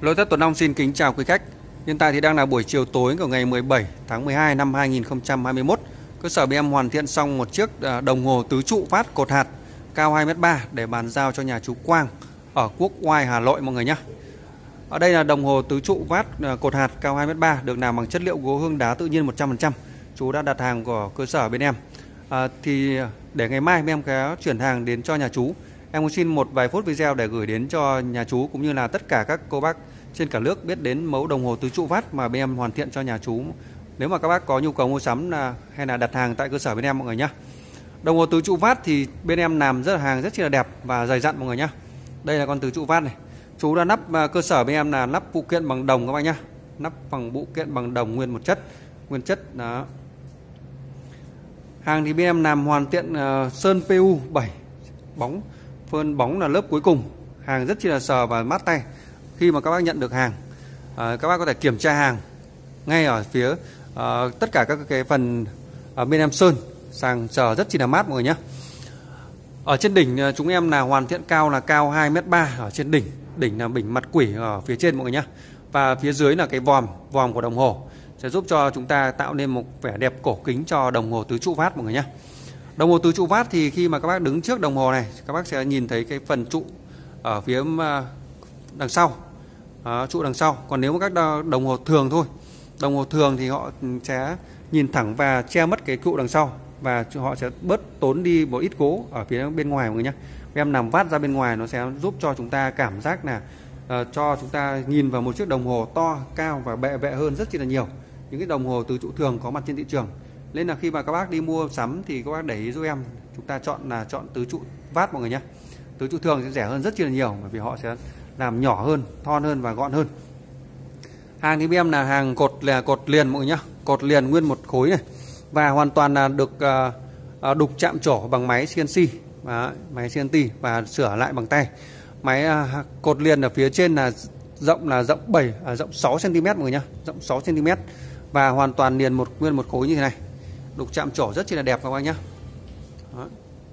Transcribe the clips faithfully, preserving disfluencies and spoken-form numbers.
Lô Tất Tuấn Long xin kính chào quý khách. Hiện tại thì đang là buổi chiều tối của ngày mười bảy tháng mười hai năm hai nghìn không trăm hai mươi mốt. Cơ sở bên em hoàn thiện xong một chiếc đồng hồ tứ trụ phát cột hạt cao hai mét ba để bàn giao cho nhà chú Quang ở Quốc Oai, Hà Nội mọi người nhé. Ở đây là đồng hồ tứ trụ phát cột hạt cao hai mét ba được làm bằng chất liệu gỗ hương đá tự nhiên một trăm phần trăm. Chú đã đặt hàng của cơ sở bên em. À, thì để ngày mai bên em có chuyển hàng đến cho nhà chú. Em muốn xin một vài phút video để gửi đến cho nhà chú cũng như là tất cả các cô bác trên cả nước biết đến mẫu đồng hồ tứ trụ phát mà bên em hoàn thiện cho nhà chú. Nếu mà các bác có nhu cầu mua sắm là, hay là đặt hàng tại cơ sở bên em mọi người nhé. Đồng hồ tứ trụ phát thì bên em làm rất là hàng rất là đẹp và dày dặn mọi người nhé. Đây là con tứ trụ phát này. Chú đã lắp cơ sở bên em là lắp phụ kiện bằng đồng các bác nhé. Lắp bằng phụ kiện bằng đồng nguyên một chất, nguyên chất đó. Hàng thì bên em làm hoàn thiện uh, sơn pê u bảy bóng, phơn bóng là lớp cuối cùng. Hàng rất chi là sờ và mát tay. Khi mà các bác nhận được hàng, uh, các bác có thể kiểm tra hàng ngay ở phía uh, tất cả các cái phần ở bên em sơn, sàng sờ rất chi là mát mọi người nhé. Ở trên đỉnh uh, chúng em là hoàn thiện cao là cao hai mét ba ở trên đỉnh, đỉnh là đỉnh mặt quỷ ở phía trên mọi người nhé. Và phía dưới là cái vòm, vòm của đồng hồ sẽ giúp cho chúng ta tạo nên một vẻ đẹp cổ kính cho đồng hồ tứ trụ phát mọi người nhé. Đồng hồ tứ trụ phát thì khi mà các bác đứng trước đồng hồ này, các bác sẽ nhìn thấy cái phần trụ ở phía đằng sau, đó, trụ đằng sau. Còn nếu mà các đồng hồ thường thôi, đồng hồ thường thì họ sẽ nhìn thẳng và che mất cái trụ đằng sau và họ sẽ bớt tốn đi một ít gỗ ở phía bên ngoài mọi người nhé. Em nằm vát ra bên ngoài nó sẽ giúp cho chúng ta cảm giác là uh, cho chúng ta nhìn vào một chiếc đồng hồ to, cao và bệ vệ hơn rất là nhiều những cái đồng hồ tứ trụ thường có mặt trên thị trường. Nên là khi mà các bác đi mua sắm thì các bác để ý giúp em, chúng ta chọn là chọn tứ trụ vát mọi người nhé. Tứ trụ thường sẽ rẻ hơn rất là nhiều bởi vì họ sẽ làm nhỏ hơn, thon hơn và gọn hơn. Hàng thì bên em là hàng cột là cột liền mọi người nhé, cột liền nguyên một khối này và hoàn toàn là được uh, đục chạm trổ bằng máy xê en xê, và máy xê en xê và sửa lại bằng tay. Máy uh, cột liền ở phía trên là rộng là rộng bảy à, rộng sáu xăng ti mét mọi người nhé, rộng sáu xăng ti mét và hoàn toàn liền một nguyên một khối như thế này, đục chạm trổ rất chi là đẹp các bác nhé. Đó.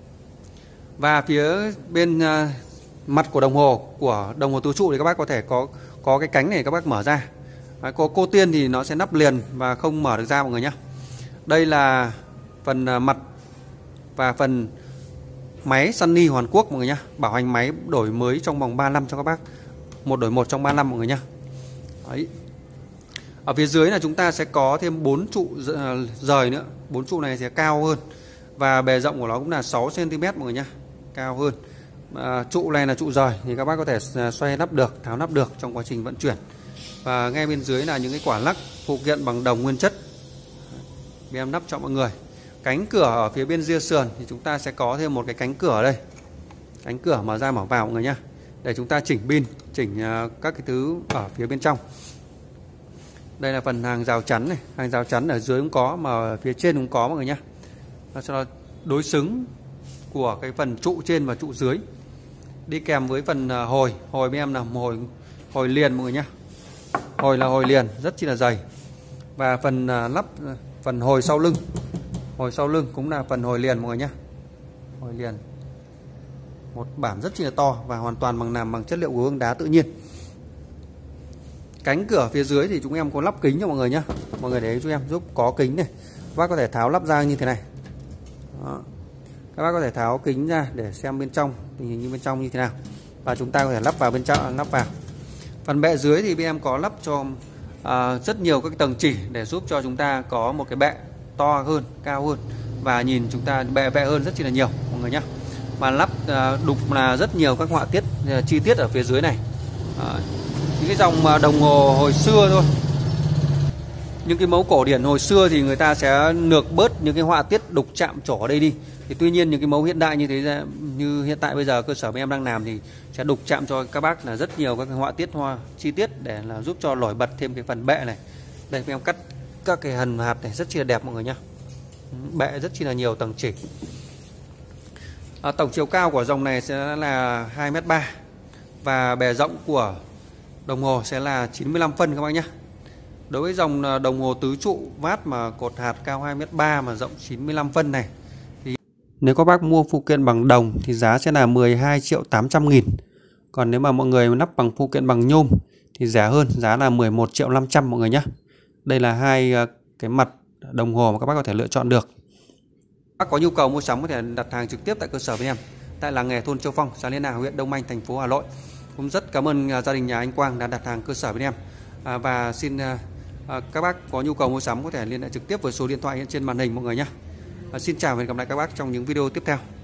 Và phía bên uh, mặt của đồng hồ của đồng hồ tứ trụ thì các bác có thể có có cái cánh này các bác mở ra. Đấy, có cô tiên thì nó sẽ nắp liền và không mở được ra mọi người nhé. Đây là phần uh, mặt và phần máy Sunny Hàn Quốc mọi người nhé. Bảo hành máy đổi mới trong vòng ba năm cho các bác, một đổi một trong ba năm mọi người nhé. Đấy. Ở phía dưới là chúng ta sẽ có thêm bốn trụ rời nữa, bốn trụ này sẽ cao hơn và bề rộng của nó cũng là sáu xăng ti mét mọi người nhé, cao hơn. À, trụ này là trụ rời thì các bác có thể xoay nắp được, tháo nắp được trong quá trình vận chuyển. Và ngay bên dưới là những cái quả lắc phụ kiện bằng đồng nguyên chất. Bên em nắp cho mọi người. Cánh cửa ở phía bên ria sườn thì chúng ta sẽ có thêm một cái cánh cửa ở đây, cánh cửa mở ra mở vào mọi người nhé, để chúng ta chỉnh pin, chỉnh các cái thứ ở phía bên trong. Đây là phần hàng rào chắn này, hàng rào chắn ở dưới cũng có mà ở phía trên cũng có mọi người nhé. Nó sẽ đối xứng của cái phần trụ trên và trụ dưới. Đi kèm với phần hồi, hồi bên em là hồi hồi liền mọi người nhé. Hồi là hồi liền rất chi là dày. Và phần lắp phần hồi sau lưng. Hồi sau lưng cũng là phần hồi liền mọi người nhé. Hồi liền. Một bản rất chi là to và hoàn toàn bằng làm bằng chất liệu gỗ hương đá tự nhiên. Cánh cửa phía dưới thì chúng em có lắp kính cho mọi người nhé. Mọi người để ý cho em giúp có kính này. Các bác có thể tháo lắp ra như thế này. Đó. Các bác có thể tháo kính ra để xem bên trong tình hình như bên trong như thế nào. Và chúng ta có thể lắp vào bên trong, lắp vào. Phần bệ dưới thì bên em có lắp cho uh, rất nhiều các tầng chỉ để giúp cho chúng ta có một cái bệ to hơn, cao hơn và nhìn chúng ta bệ vệ hơn rất chi là nhiều mọi người nhé. Mà lắp uh, đục là rất nhiều các họa tiết uh, chi tiết ở phía dưới này. Uh, những cái dòng đồng hồ hồi xưa thôi, những cái mẫu cổ điển hồi xưa thì người ta sẽ lược bớt những cái họa tiết đục chạm trổ ở đây đi. Thì tuy nhiên những cái mẫu hiện đại như thế, như hiện tại bây giờ cơ sở bên em đang làm thì sẽ đục chạm cho các bác là rất nhiều các cái họa tiết hoa chi tiết để là giúp cho nổi bật thêm cái phần bệ này. Đây bên em cắt các cái hần hạt này rất chi là đẹp mọi người nhé. Bệ rất chi là nhiều tầng chỉ. À, tổng chiều cao của dòng này sẽ là hai mét ba và bề rộng của đồng hồ sẽ là chín mươi lăm phân các bác nhé. Đối với dòng đồng hồ tứ trụ vát mà cột hạt cao hai mét ba mà rộng chín mươi lăm phân này thì nếu các bác mua phụ kiện bằng đồng thì giá sẽ là mười hai triệu tám trăm nghìn. Còn nếu mà mọi người lắp bằng phụ kiện bằng nhôm thì rẻ hơn, giá là mười một triệu năm trăm mọi người nhé. Đây là hai cái mặt đồng hồ mà các bác có thể lựa chọn được. Bác có nhu cầu mua sắm có thể đặt hàng trực tiếp tại cơ sở bên em tại làng nghề thôn Châu Phong, xã Liên Hà, huyện Đông Anh, thành phố Hà Nội. Cũng rất cảm ơn gia đình nhà anh Quang đã đặt hàng cơ sở bên em. À, và xin à, các bác có nhu cầu mua sắm có thể liên hệ trực tiếp với số điện thoại trên màn hình mọi người nhé. À, xin chào và hẹn gặp lại các bác trong những video tiếp theo.